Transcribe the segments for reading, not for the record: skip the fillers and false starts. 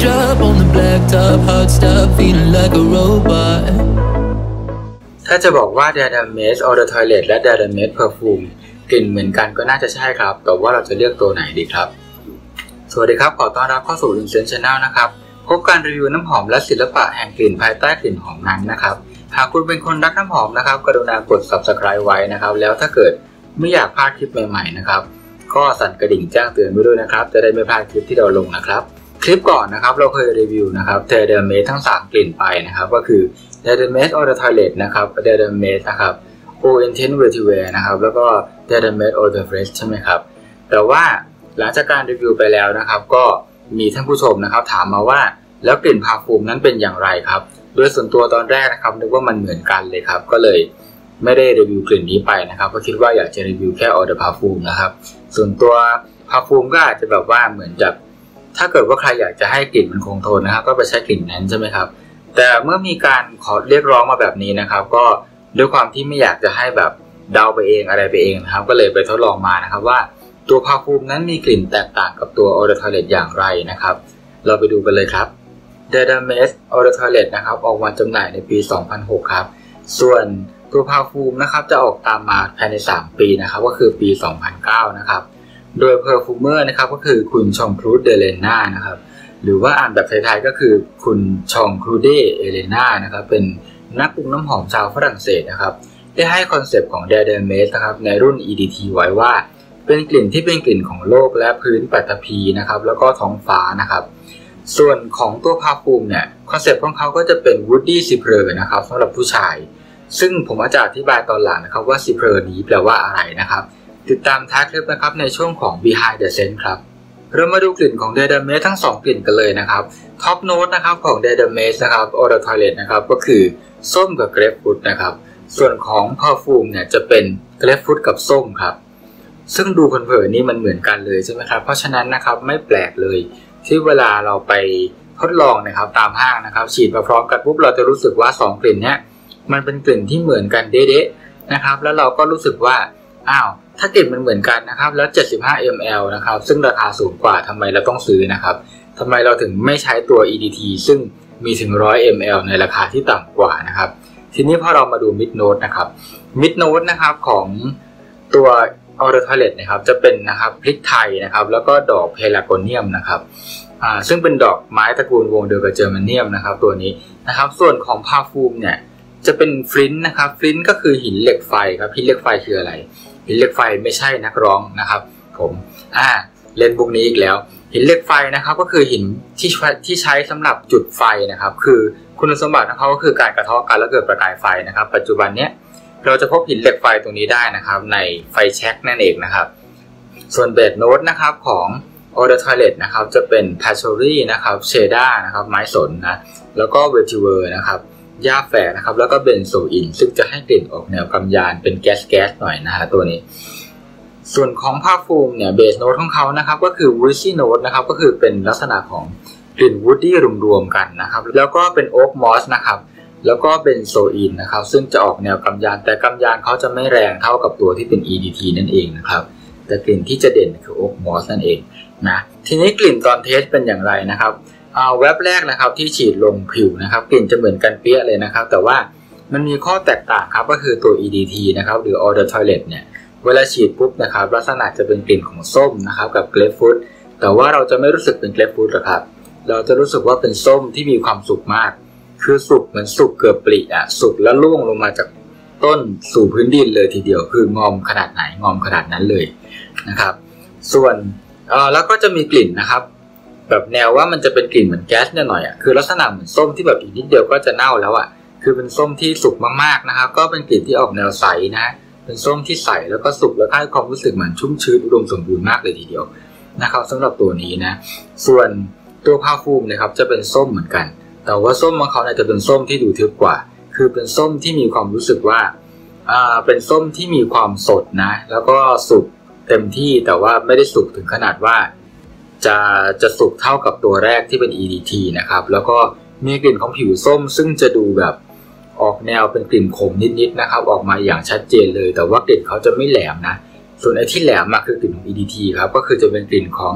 drop on the blacktop, hot stuff, feeling like a robot. ถ้าจะบอกว่า Diadem-Mate Eau de Toilette และ Diadem-Mate Perfume กลิ่นเหมือนกันก็น่าจะใช่ครับแต่ว่าเราจะเลือกตัวไหนดีครับสวัสดีครับขอต้อนรับเข้าสู่ Vincent Channel นะครับพบการรีวิวน้ำหอมและศิลปะแห่งกลิ่นภายใต้กลิ่นหอมนั้นนะครับหากคุณเป็นคนรักน้ำหอมนะครับกรุณากด Subscribe ไว้นะครับแล้วถ้าเกิดไม่อยากพลาดคลิปใหม่ๆนะครับก็สั่นกระดิ่งแจ้งเตือนไว้ด้วยนะครับจะได้ไม่พลาดคลิปที่เราลงนะครับคลิปก่อนนะครับเราเคยรีวิวนะครับ Diadem-Mate ทั้ง3กลิ่นไปนะครับก็คือ Diadem-Mate Eau de Toilette นะครับ Diadem-Mate นะครับ Eau Intense Vetiver นะครับแล้วก็ Diadem-Mate Eau de Fraîche ใช่ไหมครับแต่ว่าหลังจากการรีวิวไปแล้วนะครับก็มีท่านผู้ชมนะครับถามมาว่าแล้วกลิ่นพาฟูมนั้นเป็นอย่างไรครับโดยส่วนตัวตอนแรกนะครับนึกว่ามันเหมือนกันเลยครับก็เลยไม่ได้รีวิวกลิ่นนี้ไปนะครับก็คิดว่าอยากจะรีวิวแค่ Eau de Parfum นะครับส่วนตัวพาฟูมก็อาจจะแบบว่าเหมือนกับถ้าเกิดว่าใครอยากจะให้กลิ่นมันคงทนนะครับก็ไปใช้กลิ่นนั้นใช่ไหมครับแต่เมื่อมีการขอเรียกร้องมาแบบนี้นะครับก็ด้วยความที่ไม่อยากจะให้แบบเดาไปเองอะไรไปเองนะครับก็เลยไปทดลองมานะครับว่าตัวพาฟูมนั้นมีกลิ่นแตกต่างกับตัว Eau de Toilette อย่างไรนะครับเราไปดูกันเลยครับ Diadem-Mate Eau de Toilette นะครับออกวางจำหน่ายในปี 2006 ครับส่วนตัวพาฟูมนะครับจะออกตามมาภายใน3ปีนะครับก็คือปี 2009 นะครับโดยเพอร์ฟูเมอร์นะครับก็คือคุณชองครูดเดเลน่านะครับหรือว่าอ่านแบบไทยๆก็คือคุณชองครูเดเอเลน่านะครับเป็นนักปรุงน้ำหอมชาวฝรั่งเศสนะครับได้ให้คอนเซปต์ของ Diadem-Mate นะครับในรุ่น EDT ไว้ว่าเป็นกลิ่นที่เป็นกลิ่นของโลกและพื้นปฐพีนะครับแล้วก็ท้องฟ้านะครับส่วนของตัวพาฟูมเนี่ยคอนเซปต์ของเขาก็จะเป็น Woody Cypress นะครับสำหรับผู้ชายซึ่งผมจะอธิบายตอนหลังนะครับว่า Cypress นี้แปลว่าอะไรนะครับติดตามท้ายคลิปนะครับในช่วงของ Behind the Scent ครับเรามาดูกลิ่นของ Diadem-Mate ทั้ง2กลิ่นกันเลยนะครับท็อปโน้ตนะครับของ Diadem-Mate นะครับ Eau de Toilette นะครับก็คือส้มกับเกรปฟรุตนะครับส่วนของ Perfume เนี่ยจะเป็นเกรปฟรุตกับส้มครับซึ่งดูเผินๆนี่มันเหมือนกันเลยใช่ไหมครับเพราะฉะนั้นนะครับไม่แปลกเลยที่เวลาเราไปทดลองนะครับตามห้างนะครับฉีดมาพร้อมกันปุ๊บเราจะรู้สึกว่า2กลิ่นเนี้ยมันเป็นกลิ่นที่เหมือนกันเด๊ะๆนะครับแล้วเราก็รู้สึกว่าอ้าวถ้ากลิ่นมันเหมือนกันนะครับแล้ว75 ml นะครับซึ่งราคาสูงกว่าทำไมเราต้องซื้อนะครับทำไมเราถึงไม่ใช้ตัว EDT ซึ่งมีถึง100 ml ในราคาที่ต่ำกว่านะครับทีนี้พอเรามาดู Mid Note นะครับ Mid Note นะครับของตัวEau de Toilette นะครับจะเป็นนะครับพริกไทยนะครับแล้วก็ดอกเพลาโกเนียมนะครับซึ่งเป็นดอกไม้ตระกูลวงเดียวกับเจอร์มาเนียมนะครับตัวนี้นะครับส่วนของพาฟูมเนี่ยจะเป็นฟลินต์นะครับฟลินต์ก็คือหินเหล็กไฟครับหินเหล็กไฟคืออะไรหินเหล็กไฟไม่ใช่นักร้องนะครับผมเล่นพวกนี้อีกแล้วหินเหล็กไฟนะครับก็คือหินที่ใช้สำหรับจุดไฟนะครับคือคุณสมบัติของเขาก็คือการกระเทาะกันแล้วเกิดประกายไฟนะครับปัจจุบันเนี้ยเราจะพบหินเหล็กไฟตรงนี้ได้นะครับในไฟแช็กนั่นเองนะครับส่วนเบสโน้ตนะครับของ Eau de Toilette นะครับจะเป็น Patchouli นะครับเชดานะครับไม้สนนะแล้วก็ Vetiver นะครับหญ้าแฝกนะครับแล้วก็เบนโซอินซึ่งจะให้กลิ่นออกแนวกำยานเป็นแก๊สหน่อยนะฮะตัวนี้ส่วนของพาฟูมเนี่ยเบสโน้ตของเขานะครับก็คือ Woody Note นะครับก็คือเป็นลักษณะของกลิ่น Woody รวมๆกันนะครับแล้วก็เป็น Oak Moss นะครับแล้วก็เป็นโซอินนะครับซึ่งจะออกแนวกำยานแต่กำยานเขาจะไม่แรงเท่ากับตัวที่เป็น EDT นั่นเองนะครับแต่กลิ่นที่จะเด่นคือ Oak Moss นั่นเองนะทีนี้กลิ่นตอนเทสเป็นอย่างไรนะครับแว็บแรกนะครับที่ฉีดลงผิวนะครับกลิ่นจะเหมือนกันเปี้ยเลยนะครับแต่ว่ามันมีข้อแตกต่างครับก็คือตัว EDT นะครับหรือ Eau de Toilette เนี่ยเวลาฉีดปุ๊บนะครับลักษณะจะเป็นกลิ่นของส้มนะครับกับเกรปฟรุตแต่ว่าเราจะไม่รู้สึกเป็นเกรปฟรุตหรอกครับเราจะรู้สึกว่าเป็นส้มที่มีความสุกมากคือสุกเหมือนสุกเกือบปลีสุกแล้วร่วงลงมาจากต้นสู่พื้นดินเลยทีเดียวคืองอมขนาดไหนงอมขนาดนั้นเลยนะครับส่วนแล้วก็จะมีกลิ่นนะครับแบบแนวว่ามันจะเป็นกลิ่นเหมือนแก๊สหน่อยคือลักษณะเหมือนส้มที่แบบอีกนิดเดียวก็จะเน่าแล้วคือเป็นส้มที่สุกมากๆนะครับก็เป็นกลิ่นที่ออกแนวใสนะเป็นส้มที่ใสแล้วก็สุกแล้วให้ความรู้สึกเหมือนชุ่มชื้นอุดมสมบูรณ์มากเลยทีเดียวนะครับสำหรับตัวนี้นะส่วนตัวพาฟูมนะครับจะเป็นส้มเหมือนกันแต่ว่าส้มของเขาเนี่ยจะเป็นส้มที่ดูทึบกว่าคือเป็นส้มที่มีความรู้สึกว่าเป็นส้มที่มีความสดนะแล้วก็สุกเต็มที่แต่ว่าไม่ได้สุกถึงขนาดว่าจะสุกเท่ากับตัวแรกที่เป็น EDT นะครับแล้วก็มีกลิ่นของผิวส้มซึ่งจะดูแบบออกแนวเป็นกลิ่นขมนิดๆนะครับออกมาอย่างชัดเจนเลยแต่ว่ากลิ่นเขาจะไม่แหลมนะส่วนไอ้ที่แหลมคือกลิ่นของ EDT ครับก็คือจะเป็นกลิ่นของ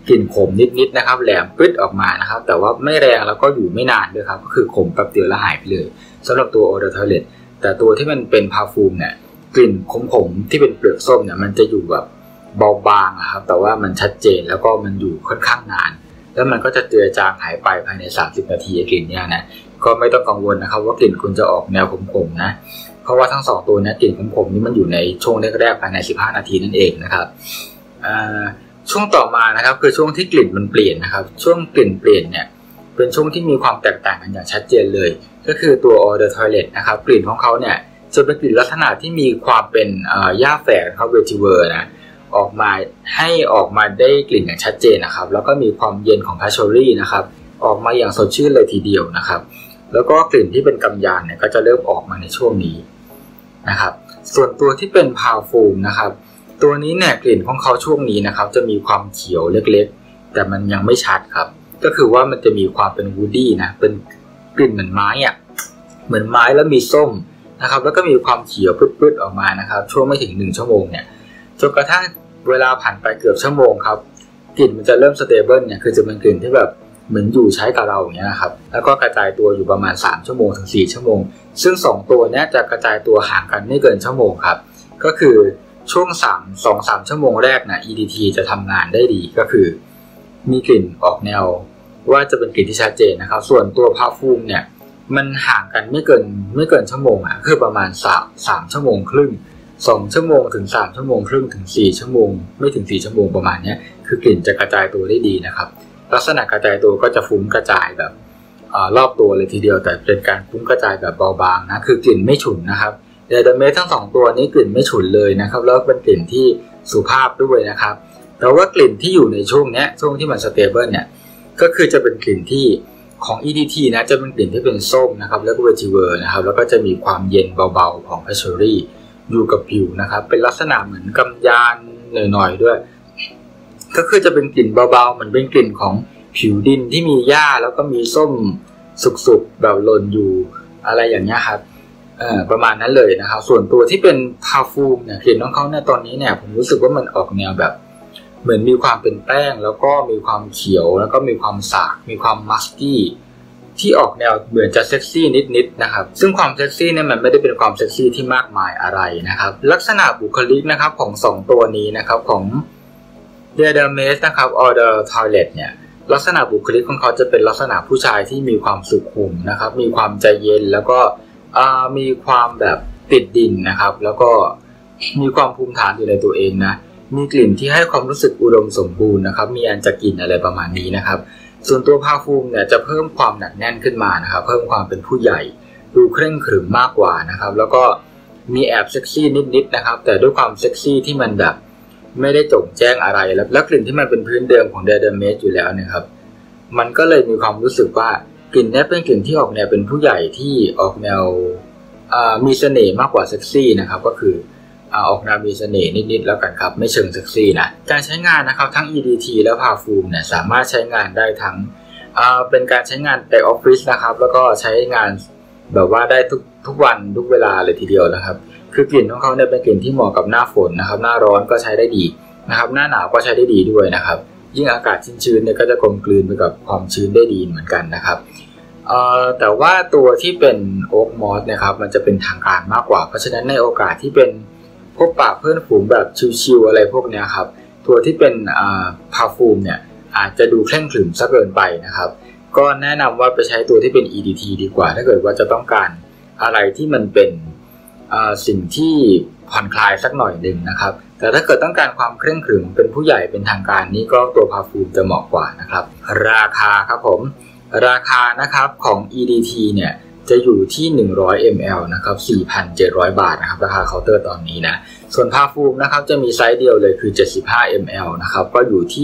กลิ่นขมนิดๆนะครับแหลมปึ๊ดออกมานะครับแต่ว่าไม่แรงแล้วก็อยู่ไม่นานด้วยครับก็คือขมแป๊บเดียวแล้วหายไปเลยสำหรับตัว Eau de Toilette แต่ตัวที่มันเป็นพาฟูมเนี่ยกลิ่นขมๆที่เป็นเปลือกส้มเนี่ยมันจะอยู่แบบเบาบางครับแต่ว่ามันชัดเจนแล้วก็มันอยู่ค่อนข้างนานแล้วมันก็จะเจือจางหายไปภายใน30นาทีกลิ่นเนี่ยนะก็ไม่ต้องกังวลนะครับว่ากลิ่นคุณจะออกแนวขมๆนะเพราะว่าทั้ง2ตัวนี้กลิ่นขมๆนี่มันอยู่ในช่วงแรกๆภายใน15นาทีนั่นเองนะครับช่วงต่อมานะครับคือช่วงที่กลิ่นมันเปลี่ยนนะครับช่วงกลิ่นเปลี่ยนเนี่ยเป็นช่วงที่มีความแตกต่างกันอย่างชัดเจนเลยก็คือตัว Eau de Toilette นะครับกลิ่นของเขาเนี่ยจะเป็นกลิ่นลักษณะที่มีความเป็นหญ้าแฝกครับเวทิเวอร์นะออกมาได้กลิ่นอย่างชัดเจนนะครับแล้วก็มีความเย็นของพาชอรี่นะครับออกมาอย่างสดชื่นเลยทีเดียวนะครับแล้วก็กลิ่นที่เป็นกำยานเนี่ยก็จะเริ่มออกมาในช่วงนี้นะครับส่วนตัวที่เป็นพาฟูมนะครับตัวนี้เนี่ยกลิ่นของเขาช่วงนี้นะครับจะมีความเขียวเล็กๆแต่มันยังไม่ชัดครับก็คือว่ามันจะมีความเป็นวูดดี้นะเป็นกลิ่นเหมือนไม้เหมือนไม้แล้วมีส้มนะครับแล้วก็มีความเขียวปื้ดๆออกมานะครับช่วงไม่ถึง1ชั่วโมงเนี่ยจนกระทั่งเวลาผ่านไปเกือบชั่วโมงครับกลิ่นมันจะเริ่มสเตเบิลเนี่ยคือจะเป็นกลิ่นที่แบบเหมือนอยู่ใช้กับเราอย่างเงี้ยนะครับแล้วก็กระจายตัวอยู่ประมาณ3ชั่วโมงถึง4ชั่วโมงซึ่ง2ตัวนี้จะกระจายตัวห่างกันไม่เกินชั่วโมงครับก็คือช่วง2-3 ชั่วโมงแรกนะ EDT จะทำงานได้ดีก็คือมีกลิ่นออกแนวว่าจะเป็นกลิ่นที่ชัดเจนนะครับส่วนตัวพาฟูมเนี่ยมันห่างกันไม่เกินชั่วโมงคือประมาณ3ชั่วโมงครึ่ง2ชั่วโมงถึง3ชั่วโมงครึ่งถึง4ชั่วโมงไม่ถึง4ชั่วโมงประมาณนี้คือกลิ่นจะกระจายตัวได้ดีนะครับลักษณะกระจายตัวก็จะฟุ้งกระจายแบบรอบตัวเลยทีเดียวแต่เป็นการฟุ้งกระจายแบบเบาบางนะคือกลิ่นไม่ฉุนนะครับเดดเมสทั้ง2ตัวนี้กลิ่นไม่ฉุนเลยนะครับแล้วเป็นกลิ่นที่สุภาพด้วยนะครับแต่ว่ากลิ่นที่อยู่ในช่วงที่มันสเตเบิลเนี่ยก็คือจะเป็นกลิ่นที่ของ EDT นะจะเป็นกลิ่นที่เป็นส้มนะครับแล้วก็เวทิเวอร์นะครับแล้วก็จะมีความเย็นเบาๆของพาชอรี่อยู่กับผิวนะครับเป็นลักษณะเหมือนกำยานหน่อยๆด้วยก็คือจะเป็นกลิ่นเบาๆเหมือนเป็นกลิ่นของผิวดินที่มีหญ้าแล้วก็มีส้มสุกๆแบบหล่นอยู่อะไรอย่างเงี้ยครับประมาณนั้นเลยนะครับส่วนตัวที่เป็นพาฟูมเนี่ยกลิ่นของเขาเนี่ยตอนนี้เนี่ยผมรู้สึกว่ามันออกแนวแบบเหมือนมีความเป็นแป้งแล้วก็มีความเขียวแล้วก็มีความสากมีความมัสกี้ที่ออกแนวเหมือนจะเซ็กซี่นิดๆนะครับซึ่งความเซ็กซี่เนี่ยมันไม่ได้เป็นความเซ็กซี่ที่มากมายอะไรนะครับลักษณะบุคลิกนะครับของ2ตัวนี้นะครับของเดดเมสนะครับ Eau de Toilette เนี่ยลักษณะบุคลิกของเขาจะเป็นลักษณะผู้ชายที่มีความสุขุมนะครับมีความใจเย็นแล้วก็มีความแบบติดดินนะครับแล้วก็มีความภูมิฐานอยู่ในตัวเองนะมีกลิ่นที่ให้ความรู้สึกอุดมสมบูรณ์นะครับมีอันจะกินอะไรประมาณนี้นะครับส่วนตัวพาฟูมเนี่ยจะเพิ่มความหนักแน่นขึ้นมานะครับเพิ่มความเป็นผู้ใหญ่ดูเคร่งขรึมมากกว่านะครับแล้วก็มีแอบเซ็กซี่นิดๆนะครับแต่ด้วยความเซ็กซี่ที่มันแบบไม่ได้จงแจ้งอะไรแล้วกลิ่นที่มันเป็นพื้นเดิมของเดดเมสอยู่แล้วนะครับมันก็เลยมีความรู้สึกว่ากลิ่นนี้เป็นกลิ่นที่ออกแนวเป็นผู้ใหญ่ที่ออกแนวมีเสน่ห์มากกว่าเซ็กซี่นะครับก็คือออกแนวมีเสน่ห์นิดๆแล้วกันครับไม่เชิงเซ็กซี่นะการใช้งานนะครับทั้ง EDT และพาฟูมเนี่ยสามารถใช้งานได้ทั้งเป็นการใช้งานในออฟฟิศนะครับแล้วก็ใช้งานแบบว่าได้ทุกวันทุกเวลาเลยทีเดียวนะครับคือกลิ่นของเขาเนี่ยเป็นกลิ่นที่เหมาะกับหน้าฝนนะครับหน้าร้อนก็ใช้ได้ดีนะครับหน้าหนาวก็ใช้ได้ดีด้วยนะครับยิ่งอากาศชื้นๆเนี่ยก็จะกลมกลืนไปกับความชื้นได้ดีเหมือนกันนะครับแต่ว่าตัวที่เป็นโอ๊กมอสนะครับมันจะเป็นทางการมากกว่าเพราะฉะนั้นในโอกาสที่เป็นพบปะเพื่อนฝูงแบบชิลๆอะไรพวกนี้ครับตัวที่เป็นพาฟูมเนี่ยอาจจะดูเคร่งขรึมซะเกินไปนะครับก็แนะนำว่าไปใช้ตัวที่เป็น EDT ดีกว่าถ้าเกิดว่าจะต้องการอะไรที่มันเป็นสิ่งที่ผ่อนคลายสักหน่อยหนึ่งนะครับแต่ถ้าเกิดต้องการความเคร่งขรึมเป็นผู้ใหญ่เป็นทางการนี้ก็ตัวพาฟูมจะเหมาะกว่านะครับราคาครับผมราคานะครับของ EDT เนี่ยจะอยู่ที่100 ml นะครับ 4,700 บาทนะครับราคาเคาน์เตอร์ตอนนี้นะส่วนพาฟูมนะครับจะมีไซส์เดียวเลยคือ75 ml นะครับก็อยู่ที่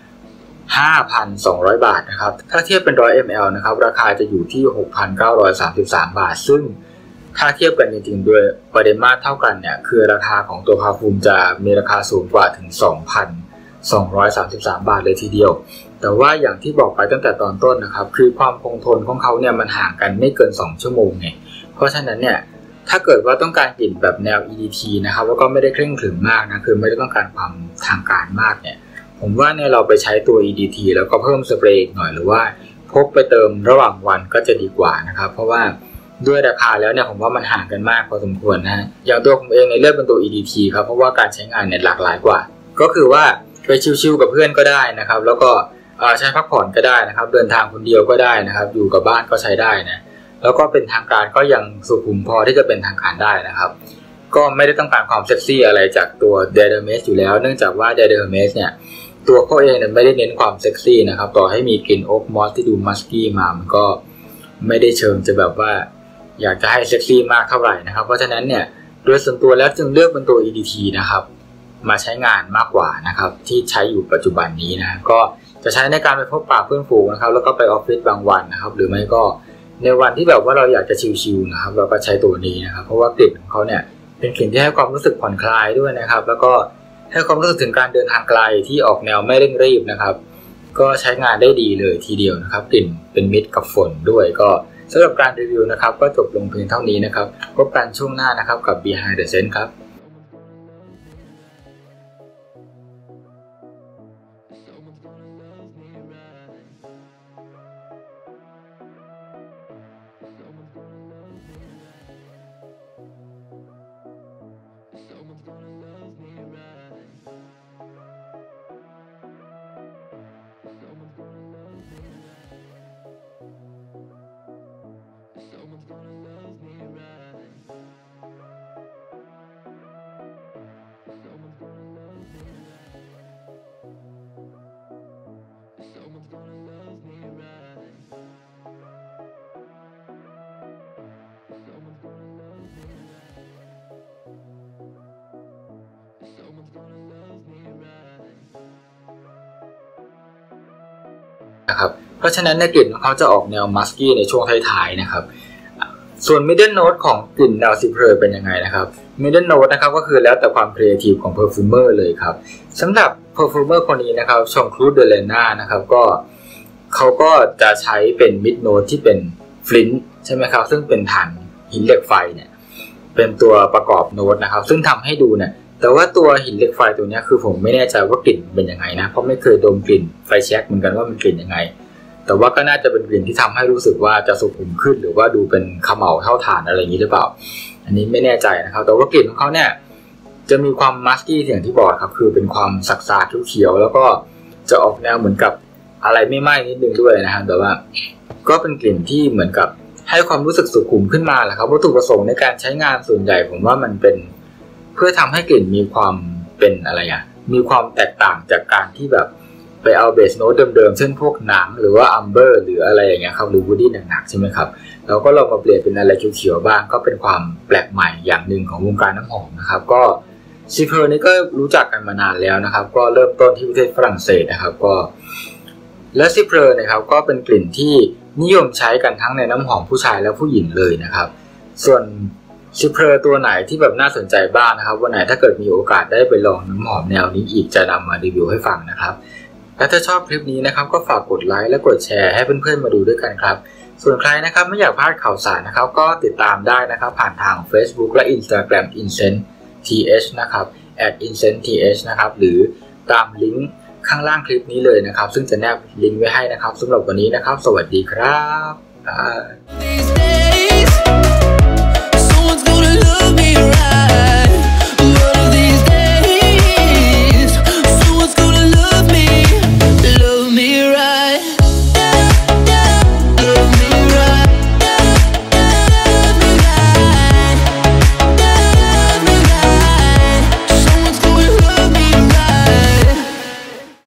5,200 บาทนะครับถ้าเทียบเป็น100 ml นะครับราคาจะอยู่ที่ 6,933 บาทซึ่งถ้าเทียบกันจริงๆด้วยปริมาตรเท่ากันเนี่ยคือราคาของตัวพาฟูมจะมีราคาสูงกว่าถึง 2,233 บาทเลยทีเดียวแต่ว่าอย่างที่บอกไปตั้งแต่ตอนต้นนะครับคือความคงทนของเขาเนี่ยมันห่างกันไม่เกิน2ชั่วโมงไงเพราะฉะนั้นเนี่ยถ้าเกิดว่าต้องการกลิ่นแบบแนว EDT นะครับแล้วก็ไม่ได้เคร่งขรึมมากนะคือไม่ได้ต้องการความทางการมากเนี่ยผผมว่าเนี่ยเราไปใช้ตัว EDT แล้วก็เพิ่มสเปรย์อีกหน่อยหรือว่าพกไปเติมระหว่างวันก็จะดีกว่านะครับเพราะว่าด้วยราคาแล้วเนี่ยผมว่ามันห่างกันมากพอสมควรนะฮะอย่างตัวผมเองเนี่ยเลือกเป็นตัว EDT ครับเพราะว่าการใช้งานเนี่ยหลากหลายกว่าก็คือว่าไปชิลๆกับเพื่อนก็ได้นะครับแล้วก็ใช้พักผ่อนก็ได้นะครับเดินทางคนเดียวก็ได้นะครับอยู่กับบ้านก็ใช้ได้นะแล้วก็เป็นทางการก็ยังสุขุมพอที่จะเป็นทางการได้นะครับก็ไม่ได้ต้องการความเซ็กซี่อะไรจากตัว Dermis อยู่แล้วเนื่องจากว่า Dermis เนี่ยตัวเขาเองเนี่ยไม่ได้เน้นความเซ็กซี่นะครับต่อให้มีกลิ่นโอ๊กมอสที่ดูมัสกี้มามันก็ไม่ได้เชิงจะแบบว่าอยากจะให้เซ็กซี่มากเท่าไหร่นะครับเพราะฉะนั้นเนี่ยโดยส่วนตัวแล้วจึงเลือกเป็นตัว EDT นะครับมาใช้งานมากกว่านะครับที่ใช้อยู่ปัจจุบันนี้นะก็จะใช้ในการไปพบปะเพื่อนฝูงนะครับแล้วก็ไปออฟฟิศบางวันนะครับหรือไม่ก็ในวันที่แบบว่าเราอยากจะชิลๆนะครับเราก็ใช้ตัวนี้นะครับเพราะว่ากลิ่นของเขาเนี่ยเป็นกลิ่นที่ให้ความรู้สึกผ่อนคลายด้วยนะครับแล้วก็ให้ความรู้สึกถึงการเดินทางไกลที่ออกแนวไม่เร่งรีบนะครับก็ใช้งานได้ดีเลยทีเดียวนะครับกลิ่นเป็นมิตรกับฝนด้วยก็สำหรับการรีวิวนะครับก็จบลงเพียงเท่านี้นะครับพบกันช่วงหน้านะครับกับ Behind the Scent ครับนะครับเพราะฉะนั้นในกลิ่นของเขาจะออกแนวมัสกี้ในช่วงท้ายๆนะครับส่วน middle note ของกลิ่นแนวซิเพรเป็นยังไงนะครับ middle note นะครับก็คือแล้วแต่ความครีเอทีฟของ perfumer เลยครับสำหรับ perfumer คนนี้นะครับชองครูดเดเลน่านะครับก็เขาก็จะใช้เป็น mid note ที่เป็นฟลินต์ใช่ไหมครับซึ่งเป็นถ่านหินเหล็กไฟเนี่ยเป็นตัวประกอบโน้ตนะครับซึ่งทำให้ดูเนี่ยแต่ว่าตัวหินเหล็กไฟตัวนี้คือผมไม่แน่ใจว่ากลิ่นเป็นยังไงนะเพราะไม่เคยดมกลิ่นไฟแช็กเหมือนกันว่ามันกลิ่นยังไงแต่ว่าก็น่าจะเป็นกลิ่นที่ทำให้รู้สึกว่าจะสุขุมขึ้นหรือว่าดูเป็นเขม่าเท่าถ่านอะไรอย่างนี้หรือเปล่าอันนี้ไม่แน่ใจนะครับแต่ว่ากลิ่นของเขาเนี่ยจะมีความมัสกี้อย่างที่บอกครับคือเป็นความสักๆเขียวๆแล้วก็จะออกแนวเหมือนกับอะไรไม่ไหม้นิดนึงด้วยนะครับแต่ว่าก็เป็นกลิ่นที่เหมือนกับให้ความรู้สึกสุขุมขึ้นมาแหละครับวัตถุประสงค์ในการใช้งานส่วนใหญ่ผมว่ามันเป็นเพื่อทำให้กลิ่นมีความเป็นอะไรมีความแตกต่างจากการที่แบบไปเอาเบสโน้ตเดิมๆเช่นพวกหนังหรือว่าอัมเบอร์หรืออะไรอย่างเงี้ยครับหรือวูดดี้หนักๆใช่ไหมครับเราก็ลองมาเปลี่ยนเป็นอะไรเขียวๆบ้างก็เป็นความแปลกใหม่อย่างหนึ่งของวงการน้ำหอมนะครับก็ซิเพอร์นี่ก็รู้จักกันมานานแล้วนะครับก็เริ่มต้นที่ประเทศฝรั่งเศสนะครับก็และซิเพอร์นะครับก็เป็นกลิ่นที่นิยมใช้กันทั้งในน้ำหอมผู้ชายและผู้หญิงเลยนะครับส่วนซิเพอร์ตัวไหนที่แบบน่าสนใจบ้างนะครับวันไหนถ้าเกิดมีโอกาสได้ไปลองน้ำหอมแนวนี้อีกจะนำมารีวิวให้ฟังนะครับและถ้าชอบคลิปนี้นะครับก็ฝากกดไลค์และกดแชร์ให้เพื่อนๆมาดูด้วยกันครับส่วนใครนะครับไม่อยากพลาดข่าวสารนะครับก็ติดตามได้นะครับผ่านทาง Facebook และ Instagram incenseth นะครับ @incenseth นะครับหรือตามลิงก์ข้างล่างคลิปนี้เลยนะครับซึ่งจะแนบลิงก์ไว้ให้นะครับสำหรับวันนี้นะครับสวัสดีครับ